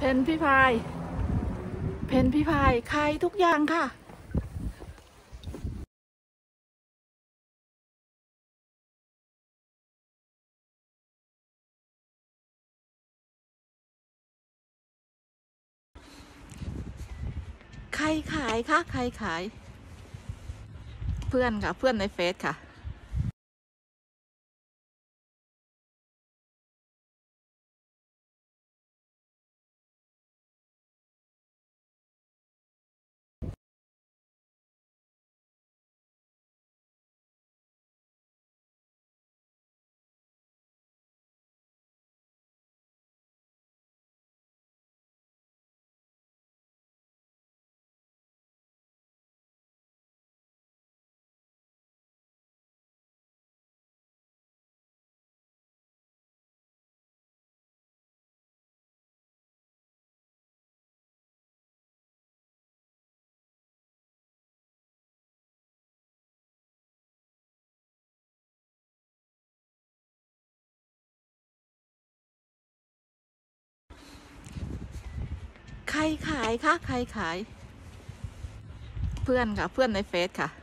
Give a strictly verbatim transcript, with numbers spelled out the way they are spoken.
เพนพี่พายเพนพี่พายขายทุกอย่างค่ะใครขายคะใครขายเพื่อนค่ะเพื่อนในเฟซค่ะใครขายคะใครขายเพื่อนค่ะเพื่อนในเฟซค่ะ